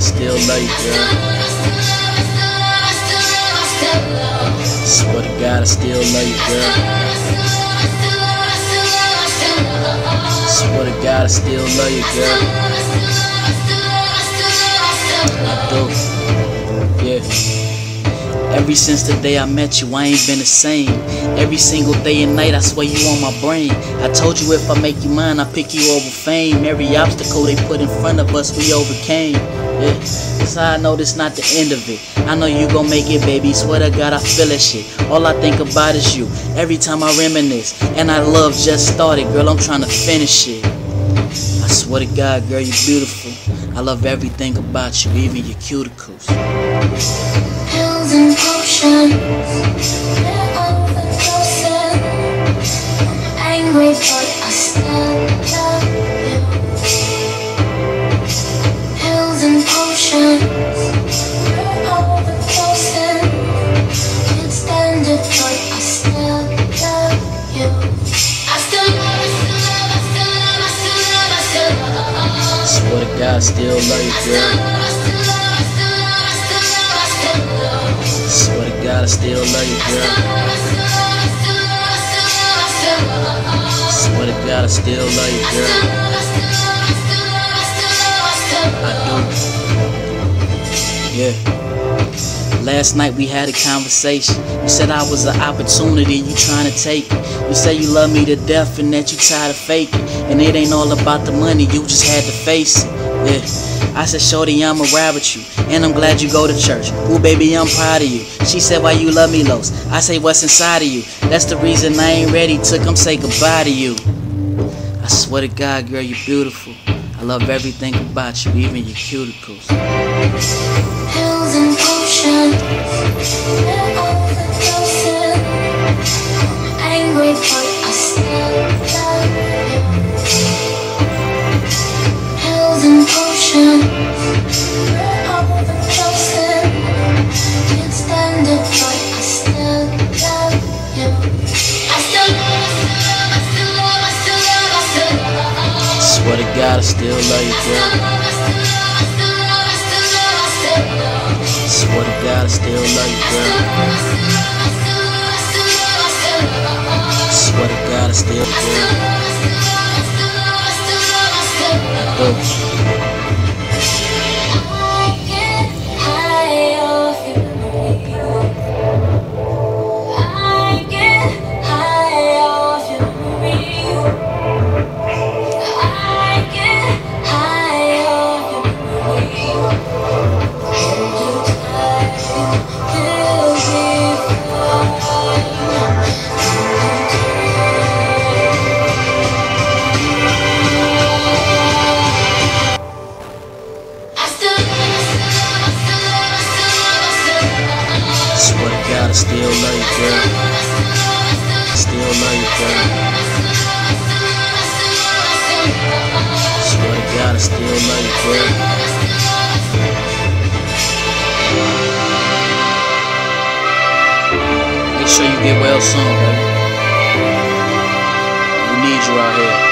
still love you, girl. Swear to God, I still love you, girl. Swear to God, I still love you, girl. I do. Yeah. Ever since the day I met you, I ain't been the same. Every single day and night, I swear you on my brain. I told you if I make you mine, I pick you over fame. Every obstacle they put in front of us, we overcame. Yeah, that's how I know this not the end of it. I know you gon' make it, baby. Swear to God, I feel that shit. All I think about is you. Every time I reminisce, and our love just started, girl. I'm trying to finish it. I swear to God, girl, you beautiful. I love everything about you, even your cuticles. Pills and potions, they're overdosing. I'm angry, but I still love you. Pills and potions, they're overdosing. Can't stand it, but I still love you. I still love, Swear to God, I still love you, girl. Swear to God, I still love you, girl. Swear to God, I still love you, girl. I do. Yeah. Last night we had a conversation. You said I was an opportunity you trying to take it. You say you love me to death and that you tired of faking. And it ain't all about the money, you just had to face it. Yeah. I said, shorty, I'ma ride with you, and I'm glad you go to church. Ooh, baby, I'm proud of you. She said, why you love me, Los? I say, what's inside of you? That's the reason I ain't ready to come say goodbye to you. I swear to God, girl, you're beautiful. I love everything about you, even your cuticles. pills and potions, they're overdosing. I'm angry, but I still love you. Pills and potions, they're overdosing. Can't stand it, but I still love you. I still love, Swear to God, I still love you, girl. Swear to God, I still love you, girl. Swear to God, I still love you, girl. I get high off you. I get high off you. I get high off you. Swear to God, I still love you, girl. Still love you, girl. Swear to God, I still love you, girl. Make sure you get well soon, baby. We need you out here.